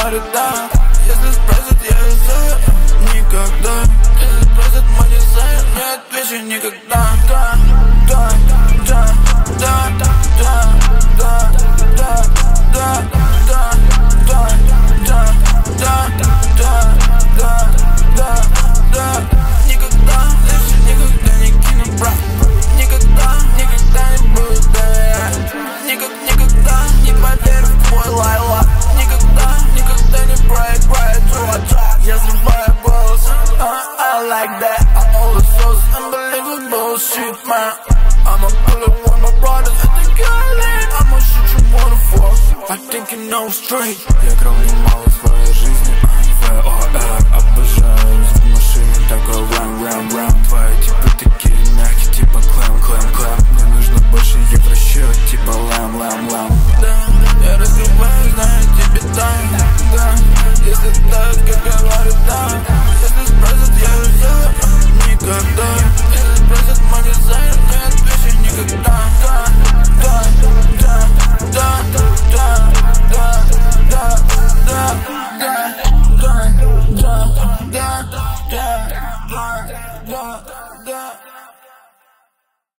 говорит да. Если спросят, я знаю, никогда. Если спросят мой дизайн, не отвечу никогда. Да, да, да, да, да, да, да, да, да, да, да, да, да, да, да, да. Никогда, лишь никогда не кину, брат. Никогда, никогда не буду доверять. Никогда не поверю в твой лайлап. Никогда не проиграю чувача. Я срываю голос, I like that. I always so unbelievable bullshit, man. I'm a bullet with my brothers at the garden. I'ma shoot you wanna fall. I think you know straight. Я крал немало в своей жизни, ВОР. Обожаю в машине такой рам. Твои типа